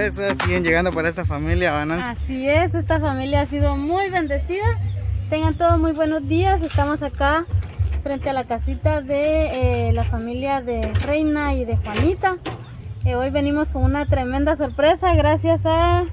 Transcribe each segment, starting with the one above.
sorpresas siguen llegando para esta familia, ¿verdad? Así es, esta familia ha sido muy bendecida. Tengan todos muy buenos días. Estamos acá frente a la casita de la familia de Reina y de Juanita. Hoy venimos con una tremenda sorpresa gracias a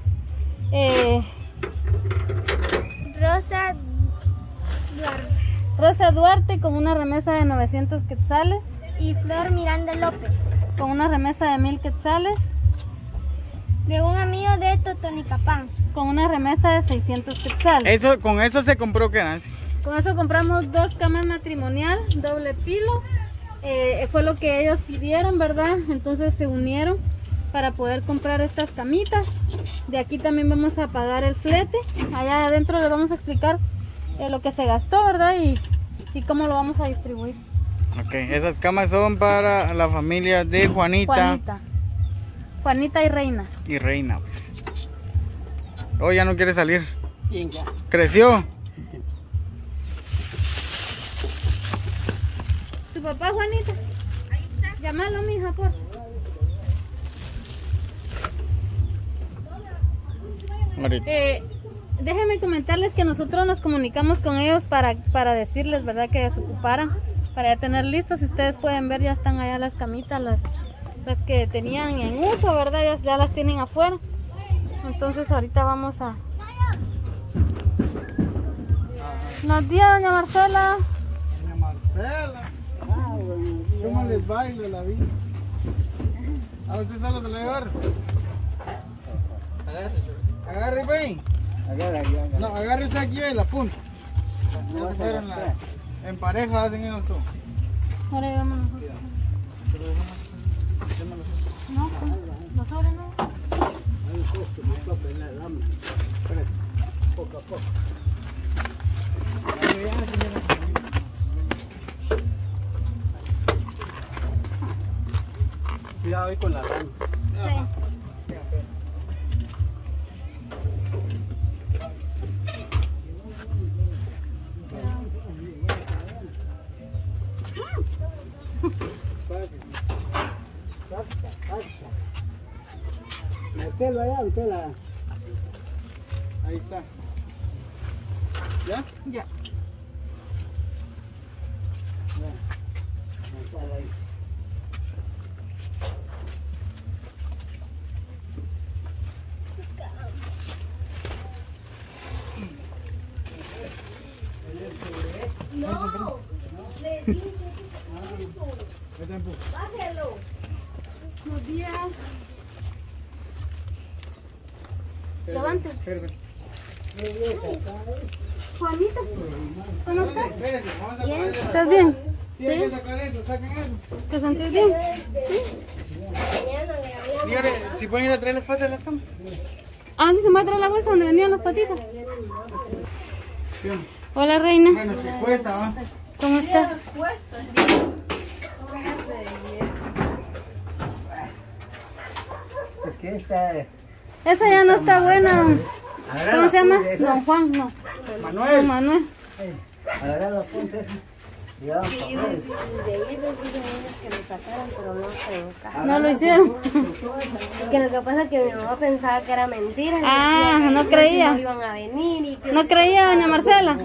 Rosa Duarte con una remesa de 900 quetzales y Flor Miranda López con una remesa de 1000 quetzales de un amigo de Totonicapán con una remesa de 600 quetzales. Con eso se compró, ¿qué, Nancy? Con eso compramos 2 camas matrimonial, doble pilo. Fue lo que ellos pidieron, ¿verdad? Entonces se unieron para poder comprar estas camitas. De aquí también vamos a pagar el flete. Allá adentro les vamos a explicar lo que se gastó, ¿verdad? Y cómo lo vamos a distribuir. Ok, esas camas son para la familia de Juanita y Reina. Y Reina, pues. Oh, ya no quiere salir. Bien, ya. ¿Creció? ¿Tu papá, Juanita? Ahí está. Llámalo, mija, por favor. Déjenme comentarles que nosotros nos comunicamos con ellos para decirles, ¿verdad?, que se ocuparan, para ya tener listos. Si ustedes pueden ver, ya están allá las camitas, las que tenían en uso, ¿verdad? Ya las tienen afuera. Entonces ahorita vamos a... Buenos días, doña Marcela. Doña Marcela. ¿Cómo les baila la vida? A usted solo se le agarra. Agarre, güey. No, agarre usted aquí en la punta. Ya se fueron en pareja, hacen ellos todo. Ahora llevamos nosotros. No, no sobre no. Poco a poco. Cuidado ahí con la rama. Sí. Metelo allá, metela. Ahí está. ¿Ya? Ya. Metela ahí. No, le dije bájelo. Buenos días. Levante. Juanita, ¿cómo estás? Espérense, vamos a Bien. ponerle la- ¿Estás bien? Sí, hay que sacar eso, saquen eso. ¿Te sentís bien? Mañana le hablamos. Dígale, si pueden ir a traer las patas de las camas. Ah, ¿dónde se me va a traer la bolsa donde venían las patitas? Sí, hombre. Hola, Reina. Bueno, si cuesta, ¿va? ¿Cómo estás? Es que esta... Esa ya no está buena. Agarra ¿Cómo se llama? la punta esa. Don Juan, no. Manuel. Don Manuel. Agarra la punta esa. Y vamos a poner. De ahí les dije a ellos que lo sacaran, pero no se dejaron. No lo hicieron. Que lo que pasa es que mi mamá pensaba que era mentira. y Ah, decía que no ellos creía. No iban a venir y que ¿No creía, doña Marcela?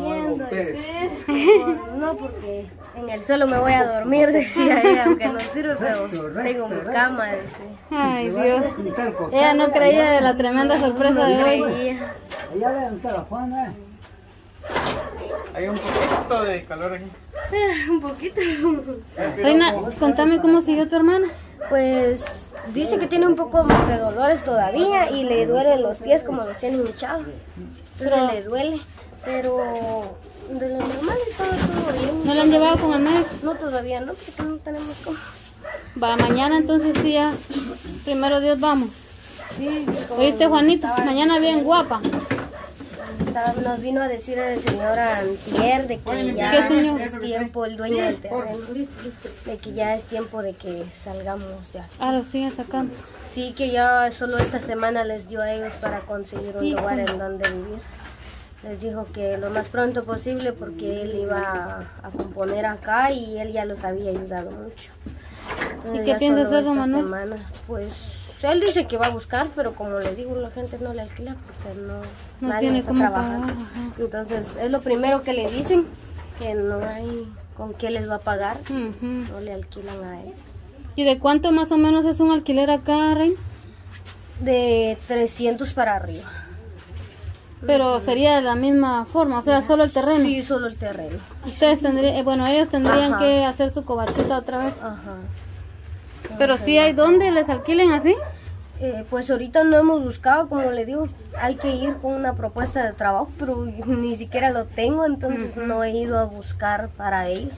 No, porque en el suelo me voy a dormir, decía ella, aunque no sirve, pero tengo mi cama, decía. Ay, Dios. Ella no creía de la tremenda sorpresa de hoy. Creía. Allá le está la Juana. Hay un poquito de calor aquí. Un poquito. Reina, contame cómo siguió tu hermana. Pues dice que tiene un poco de dolores todavía y le duelen los pies como los tiene hinchados. Entonces le duele, pero de lo normal está todo bien. ¿No la han llevado con el médico? No, todavía no, porque no tenemos cómo. Va, mañana entonces sí ya. Primero Dios vamos. Sí, como ¿Oíste, Juanita? Mañana bien guapa. nos vino a decir el señor antier de que ya ¿Qué señor? es tiempo, el dueño del terreno, de que ya es tiempo de que salgamos ya. Ah, lo siguen sacando. Sí, que ya solo esta semana les dio a ellos para conseguir un lugar en donde vivir. Les dijo que lo más pronto posible porque él iba a componer acá y él ya los había ayudado mucho. Entonces, ¿Y qué ya piensa solo hacer, don esta Manuel? semana, pues él dice que va a buscar, pero como le digo, la gente no le alquila porque No nadie tiene está cómo trabajando. pagar, ajá. Entonces es lo primero que le dicen, que no hay con qué les va a pagar, Ujú. no le alquilan a él. ¿Y de cuánto más o menos es un alquiler acá, Reina? De 300 para arriba. Pero sería de la misma forma, o sea, solo el terreno. Sí, solo el terreno. Ustedes tendrían, bueno, ellos tendrían Ajá. que hacer su covachita otra vez. Ajá. Pero sí hay donde les alquilen así. Pues ahorita no hemos buscado, como le digo, hay que ir con una propuesta de trabajo, pero ni siquiera lo tengo, entonces no he ido a buscar para ellos.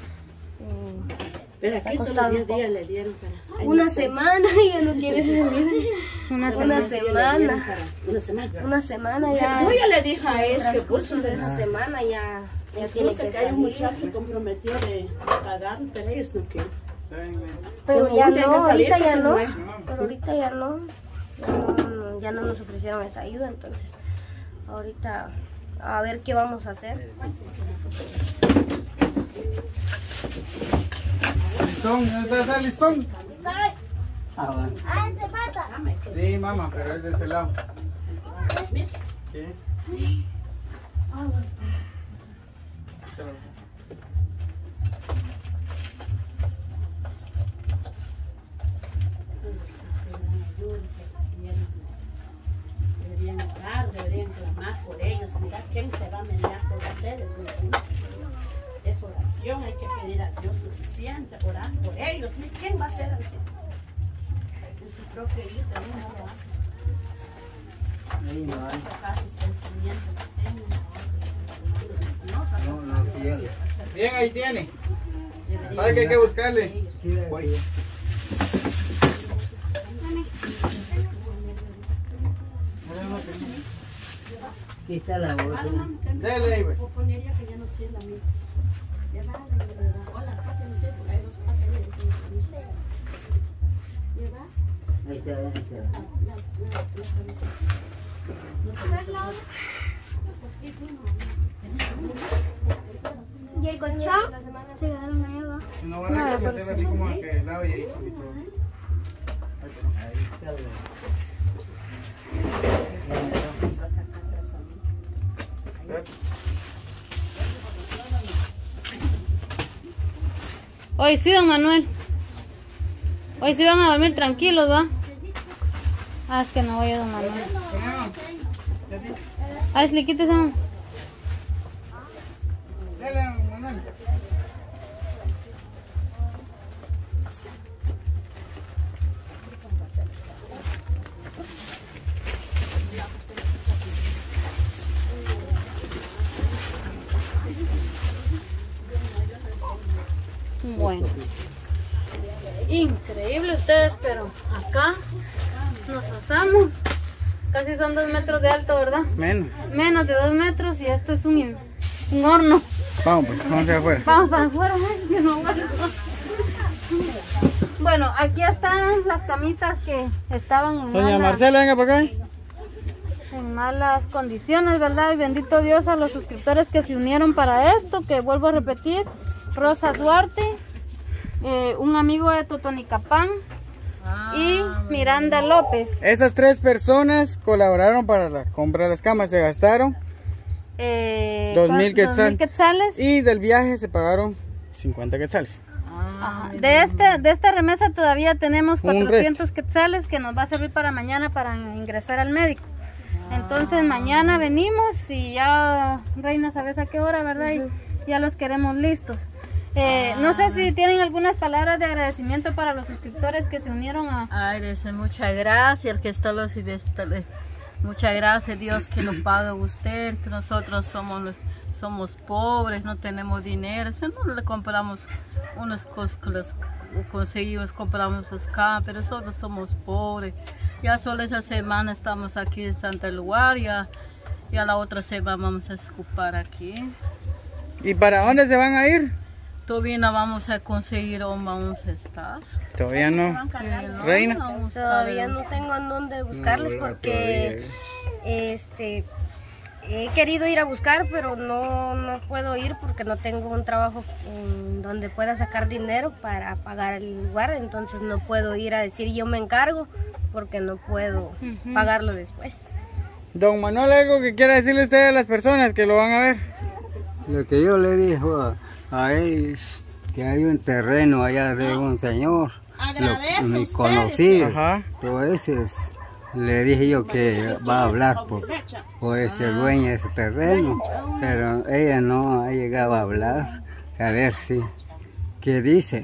Pero ha aquí solo costado 10 un poco. días le dieron para... Una semana y ya no quiere salir. Una Una semana. semana. Una semana. Una semana ya. Yo ya le dije a En el él que transcurso de una semana ya tiene incluso que que hay un salir. muchacho se comprometió de pagar, pero ellos no quieren. Pero Como ya tiene que no, salir ahorita ya porque no. no hay. Pero ahorita ya no. Ya no nos ofrecieron esa ayuda, entonces ahorita a ver qué vamos a hacer. Listón, ¿dónde está el listón? Ah, bueno. Sí, mamá, pero es de este lado. ¿Qué? Deberían orar, deberían clamar por ellos. Mira quién se va a mediar por ustedes. ¿No? Es oración, hay que pedir a Dios suficiente, orar por ellos. Mira, ¿quién va a hacer así? En su propio hijo también no lo hace. Ahí no hay. Tocar sus pensamientos, No, que yo- Bien, ahí tiene. ¿Sabe que hay que buscarle? Sí, de- Voy. Aquí está la bolsa. Dele ahí, pues. Ponería que ya no sienta a mí. Hola, papi, no sé, porque hay dos patas ahí. Ahí está, ahí está. ¿Y el colchón? Se quedaron ahí abajo. Si no van a meterlo así como que el lado y ahí. Ahí está la- Hoy sí, don Manuel. Hoy sí van a dormir tranquilos, ¿va? Ah, es que no voy a don Manuel. Ashley, quítese. Dele, Manuel. Bueno. Increíble ustedes, pero acá nos asamos. Casi son 2 metros de alto, ¿verdad? Menos. Menos de 2 metros y esto es un horno. Vamos, pues, vamos hacia afuera. Vamos para afuera, que no aguanto. Bueno, aquí están las camitas que estaban en Doña malas, Marcela, venga para acá. en malas condiciones, ¿verdad? Y bendito Dios a los suscriptores que se unieron para esto, que vuelvo a repetir, Rosa Duarte, un amigo de Totonicapán y Miranda López. Esas 3 personas colaboraron para la compra de las camas. Se gastaron 2,000 quetzales. y del viaje se pagaron 50 quetzales. Ajá. De esta remesa todavía tenemos Un 400 quetzales que nos va a servir para mañana para ingresar al médico. Entonces mañana venimos y ya, Reina, sabes a qué hora, ¿verdad? Y ya los queremos listos. No sé si tienen algunas palabras de agradecimiento para los suscriptores que se unieron a... Ay, dice, muchas gracias, el que está los y muchas gracias, Dios, que lo pague usted, que nosotros somos pobres, no tenemos dinero, si no le compramos unas cosas que las conseguimos, compramos los campos, pero nosotros somos pobres. Ya solo esa semana estamos aquí en Santa Lugar, ya la otra semana vamos a escupar aquí. ¿Y para dónde se van a ir? Todavía no vamos a conseguir dónde vamos a estar. Todavía no. Que no, Reina. vamos a estar Todavía en- no tengo en dónde buscarles porque he querido ir a buscar, pero no puedo ir porque no tengo un trabajo donde pueda sacar dinero para pagar el lugar, entonces no puedo ir a decir yo me encargo porque no puedo pagarlo después. Don Manuel, ¿algo que quiera decirle usted a las personas que lo van a ver? Lo que yo le dijo a ellos, que hay un terreno allá de un señor, me conocí, entonces le dije yo que va a hablar por ese dueño de ese terreno, pero ella no ha llegado a hablar, a ver si, ¿qué dice?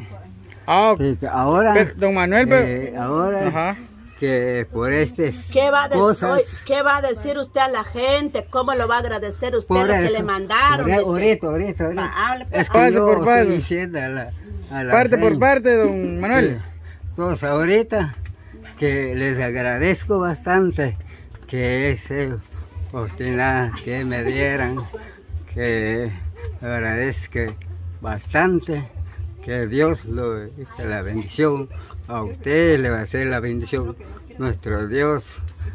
Ahora, don Manuel, ahora que por estas ¿Qué va cosas... ¿Qué va a decir usted a la gente? ¿Cómo lo va a agradecer usted lo que le mandaron? Ahorita. Es que yo estoy diciendo a la parte gente. por parte, don Manuel. Sí. Entonces ahorita que les agradezco bastante que esa oportunidad que me dieran, que agradezco bastante, que Dios lo hizo la bendición, a usted le va a hacer la bendición, nuestro Dios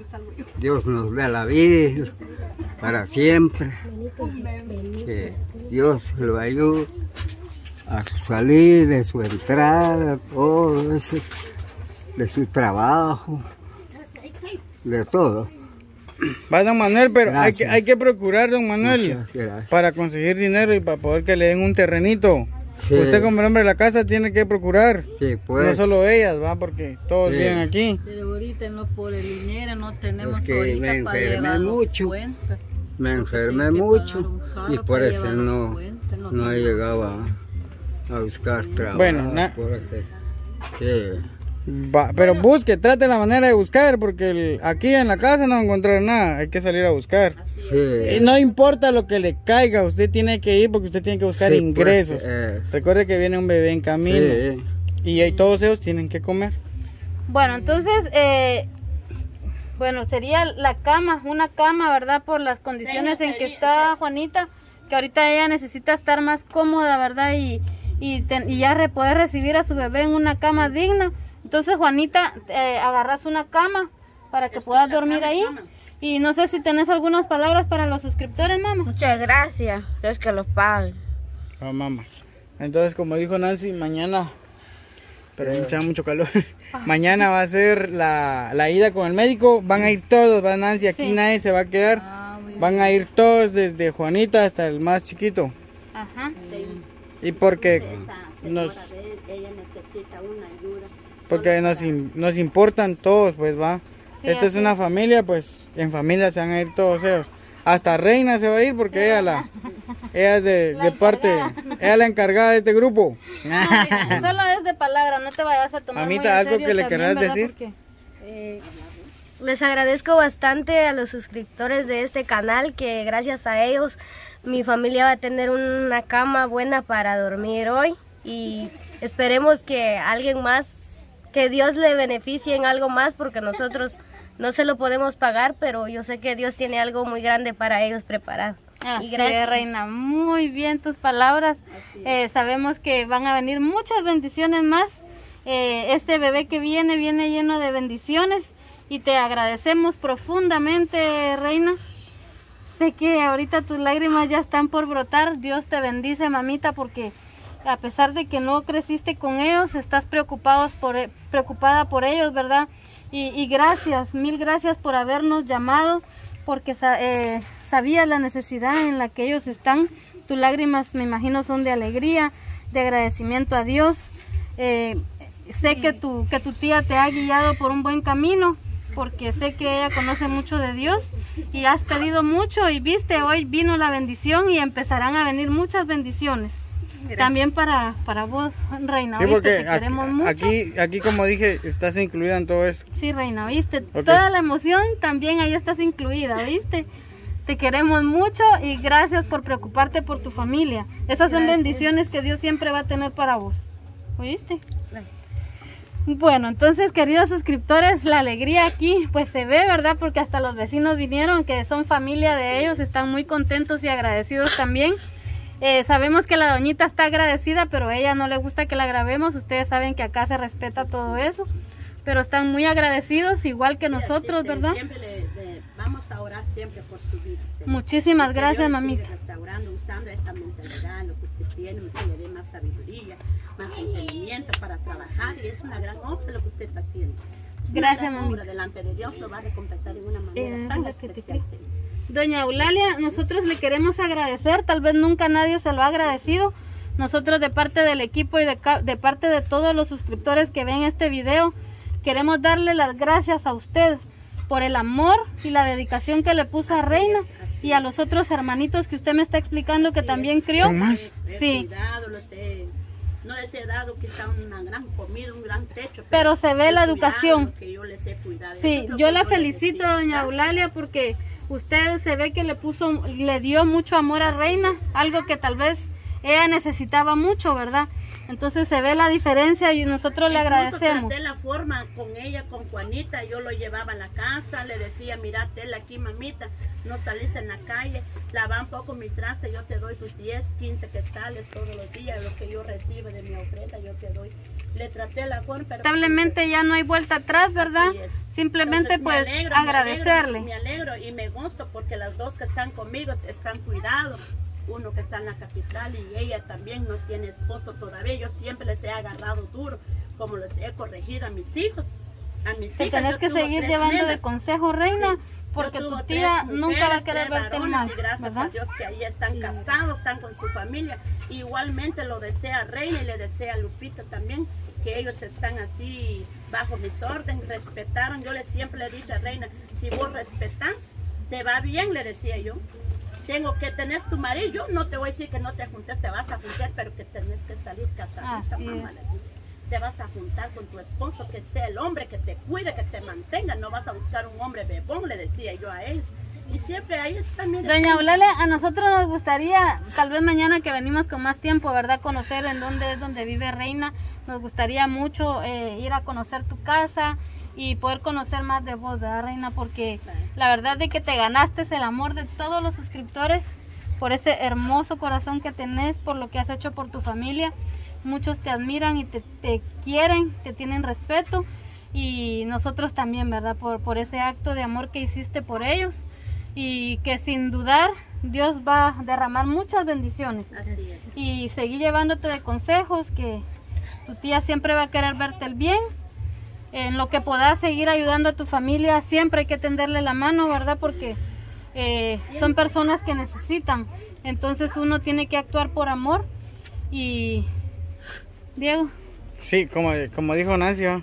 nos da la vida para siempre, que Dios lo ayude a su salida, de su entrada, todo eso, de su trabajo, de todo. Va, don Manuel, pero hay que procurar, don Manuel, para conseguir dinero y para poder que le den un terrenito. Sí. Usted como el hombre de la casa tiene que procurar, pues. No solo ellas, va, porque todos viven aquí. Sí, ahorita no por el dinero, no tenemos que ahorita me para enfermé llevar mucho, me enfermé mucho y por eso no he llegado a buscar trabajo. Bueno, por eso, sí. Va, pero busque, trate la manera de buscar, porque aquí en la casa no va a encontrar nada, hay que salir a buscar. Sí. Y no importa lo que le caiga, usted tiene que ir porque usted tiene que buscar ingresos. Pues, recuerde que viene un bebé en camino y todos ellos tienen que comer. Bueno, entonces, bueno, sería la cama, una cama, ¿verdad? Por las condiciones en que está Juanita, que ahorita ella necesita estar más cómoda, ¿verdad? Y ya poder recibir a su bebé en una cama digna. Entonces, Juanita, agarras una cama para que puedas dormir ahí. Y no sé si tenés algunas palabras para los suscriptores, mamá. Muchas gracias, Dios que los pague. Mamá. Entonces, como dijo Nancy, mañana, pero mucha mucho calor. Mañana va a ser la ida con el médico. Van a ir todos, va Nancy, aquí nadie se va a quedar. Van a ir todos, desde Juanita hasta el más chiquito. Ajá. Y porque ella necesita una ayuda. Porque nos importan todos, pues va. Sí, Esta es una familia, pues en familia se van a ir todos ellos. Hasta Reina se va a ir porque ella es de parte, ella es la encargada de este grupo. No, solo es de palabra, no te vayas a tomar Mamita, muy en algo serio que le también, querrás ¿verdad? decir. Porque, les agradezco bastante a los suscriptores de este canal, que gracias a ellos mi familia va a tener una cama buena para dormir hoy, y esperemos que alguien más, que Dios le beneficie en algo más, porque nosotros no se lo podemos pagar, pero yo sé que Dios tiene algo muy grande para ellos preparado. y gracias, Reina, muy bien tus palabras. Sabemos que van a venir muchas bendiciones más. Este bebé que viene lleno de bendiciones, y te agradecemos profundamente, Reina. Sé que ahorita tus lágrimas ya están por brotar. Dios te bendice, mamita, porque a pesar de que no creciste con ellos, estás preocupada por ellos, ¿verdad? Y gracias, mil gracias por habernos llamado, porque sabías la necesidad en la que ellos están. Tus lágrimas, me imagino, son de alegría, de agradecimiento a Dios. Sé que tu tía te ha guiado por un buen camino, porque sé que ella conoce mucho de Dios y has pedido mucho, y viste, hoy vino la bendición y empezarán a venir muchas bendiciones. Gracias. También para vos, Reina, sí, porque te queremos mucho. Aquí, como dije, estás incluida en todo esto. Sí, Reina, ¿viste? Okay. Toda la emoción también ahí estás incluida, ¿viste? Te queremos mucho y gracias por preocuparte por tu familia. Esas son bendiciones que Dios siempre va a tener para vos, ¿oíste? Gracias. Bueno, entonces, queridos suscriptores, la alegría aquí pues se ve, ¿verdad? Porque hasta los vecinos vinieron, que son familia de ellos, están muy contentos y agradecidos también. Sabemos que la doñita está agradecida, pero a ella no le gusta que la grabemos. Ustedes saben que acá se respeta todo eso, pero están muy agradecidos, igual que nosotros, ¿verdad? Siempre vamos vamos a orar siempre por su vida, Señor. Muchísimas Y que gracias, Dios le mamita. siga restaurando, usando esta mentalidad, lo que usted tiene, que le dé más sabiduría, más entendimiento para trabajar. Y es una gran obra lo que usted está haciendo. Es una Gracias, gran mamita. obra. Delante de Dios lo va a recompensar de una manera tan la que te especial, creo. Señor. Doña Eulalia, nosotros le queremos agradecer, tal vez nunca nadie se lo ha agradecido. Nosotros de parte del equipo y de parte de todos los suscriptores que ven este video, queremos darle las gracias a usted por el amor y la dedicación que le puso a Reina y a los otros hermanitos que usted me está explicando que también crió. ¿Son más? Sí. Cuidado, no les he dado quizá una gran comida, un gran techo. Pero se ve la el cuidado educación. que yo les he cuidado. Eso Sí, es lo yo que la les felicito, decía. doña Gracias. Eulalia, porque usted se ve que le dio mucho amor a Reina, algo que tal vez ella necesitaba mucho, ¿verdad? Entonces se ve la diferencia y nosotros le Incluso agradecemos. traté la forma con ella, con Juanita, yo lo llevaba a la casa, le decía, mira, tela aquí, mamita, no salís en la calle, lava un poco mi traste, yo te doy tus 10, 15 quetzales todos los días, lo que yo recibo de mi ofrenda, yo te doy. Le traté la forma, pero Lamentablemente ya no hay vuelta atrás, ¿verdad? Así es. Simplemente Entonces, pues me alegro, agradecerle. Me alegro y me gusto porque las dos que están conmigo están cuidados. Uno que está en la capital y ella también no tiene esposo todavía. Yo siempre les he agarrado duro, como les he corregido a mis hijos. A mis Te hijas. tenés Yo que tuve seguir 3 llevando de nenas. consejo, Reina, Sí. porque Yo tu tuve tía 3 nunca va a mujeres, querer 3 verte varones, mal, y gracias ¿verdad? a Dios que ahí están casados, están con su familia. Igualmente lo desea Reina y le desea a Lupita también, que ellos están así bajo mis órdenes, respetaron. Yo siempre le he dicho a Reina, si vos respetás, te va bien, le decía yo. Tengo que tener tu marido, yo no te voy a decir que no te juntes, te vas a juntar, pero que tenés que salir casadita, Así mamá. es. le digo. Te vas a juntar con tu esposo, que sea el hombre que te cuide, que te mantenga, no vas a buscar un hombre bebón, le decía yo a ellos. Y siempre ahí está, mire. Doña Eulalia, a nosotros nos gustaría, tal vez mañana que venimos con más tiempo, ¿verdad? Conocer en dónde es donde vive Reina. Nos gustaría mucho ir a conocer tu casa y poder conocer más de vos, ¿verdad, Reina? Porque la verdad de que te ganaste el amor de todos los suscriptores por ese hermoso corazón que tenés, por lo que has hecho por tu familia. Muchos te admiran y te quieren, te tienen respeto y nosotros también, ¿verdad? Por ese acto de amor que hiciste por ellos y que sin dudar Dios va a derramar muchas bendiciones. Así es. Y seguir llevándote de consejos, que tu tía siempre va a querer verte el bien. En lo que puedas seguir ayudando a tu familia, siempre hay que tenderle la mano, ¿verdad? Porque son personas que necesitan. Entonces uno tiene que actuar por amor. Y Diego. Sí, como dijo Nancy, ¿va?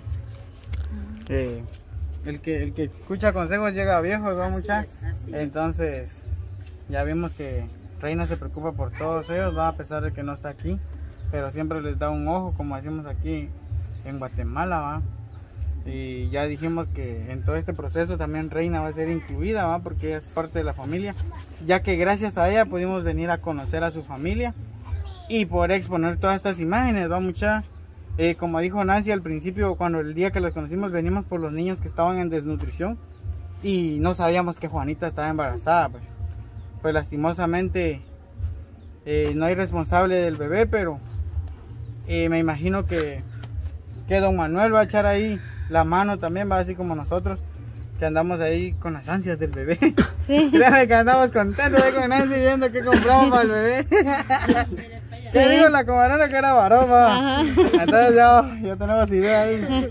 El que escucha consejos llega viejo, ¿va, mucha? Así es. Entonces, ya vimos que Reina se preocupa por todos ellos, ¿va? A pesar de que no está aquí, pero siempre les da un ojo, como decimos aquí en Guatemala, ¿va? Y ya dijimos que en todo este proceso también Reina va a ser incluida, ¿va? Porque ella es parte de la familia, ya que gracias a ella pudimos venir a conocer a su familia y poder exponer todas estas imágenes, ¿va, mucha? Como dijo Nancy al principio, cuando el día que los conocimos venimos por los niños que estaban en desnutrición y no sabíamos que Juanita estaba embarazada, pues lastimosamente no hay responsable del bebé, pero me imagino que don Manuel va a echar ahí la mano también, va así como nosotros, que andamos ahí con las ansias del bebé. Sí. Créanme que andamos contentos ahí con Nancy viendo qué compramos para el bebé. Te digo la comadrona que era varón, va. Entonces ya tenemos idea ahí.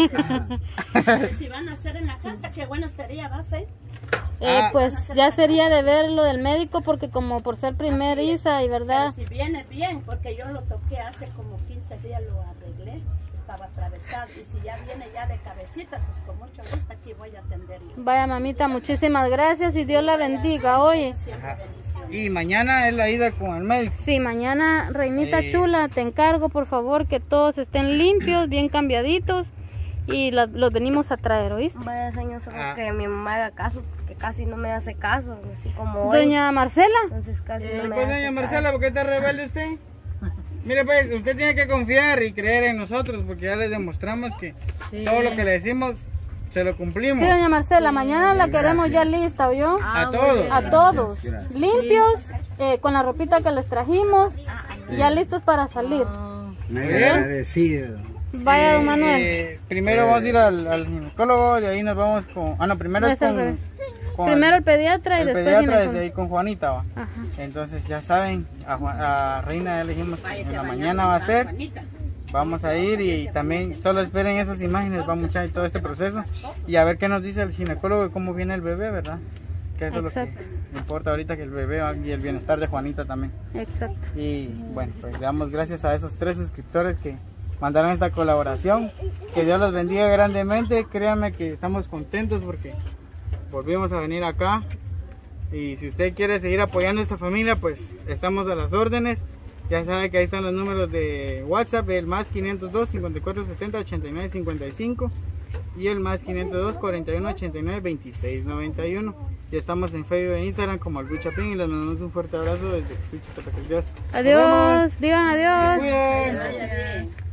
Si van a hacer en la casa, qué bueno sería, ¿va a ser? Pues ya sería de ver lo del médico, porque como por ser primeriza y verdad. Pero si viene bien, porque yo lo toqué hace como 15 días, lo arreglé, estaba atravesado. Y si ya viene ya de cabecita, pues con mucho gusto aquí voy a atenderlo. Vaya, mamita, muchísimas gracias y Dios la bendiga. Oye, Siempre bendiciones. Y mañana es la ida con el médico. sí, mañana, Reinita chula, te encargo por favor que todos estén limpios, bien cambiaditos y los venimos a traer, ¿oíste? Vaya, señor, solo que mi mamá haga caso, porque casi no me hace caso, así como hoy. Doña Marcela. Entonces casi no me Pues hace doña caso. Marcela, ¿por qué está rebelde usted? Mire pues, usted tiene que confiar y creer en nosotros, porque ya les demostramos que todo lo que le decimos se lo cumplimos. Sí, doña Marcela, mañana la queremos ya lista, ¿oyó? A todos. A todos, limpios, con la ropita que les trajimos, y ya listos para salir. Me agradecido. Vaya, don Manuel. Primero vamos a ir al ginecólogo y ahí nos vamos con... Ah, no, primero es No, es al revés. Primero el pediatra y el después pediatra ginecólogo. desde ahí con Juanita, va. Ajá. Entonces ya saben, a Reina ya le dijimos que en la mañana va a ser. Vamos a ir y también solo esperen esas imágenes, vamos a echar todo este proceso y a ver qué nos dice el ginecólogo de cómo viene el bebé, ¿verdad? Que eso Exacto. es lo que importa ahorita, que el bebé y el bienestar de Juanita también. Exacto. Y bueno, pues le damos gracias a esos 3 suscriptores que mandaron esta colaboración. Que Dios los bendiga grandemente. Créanme que estamos contentos porque volvimos a venir acá. Y si usted quiere seguir apoyando a esta familia, pues estamos a las órdenes. Ya sabe que ahí están los números de WhatsApp, el más 502 5470 89 55 y el más 502 41 89 26 91. Y estamos en Facebook e Instagram como Albú Chapín y les mandamos un fuerte abrazo desde Suchitatepec. Dios. Adiós, digan adiós. Se cuiden.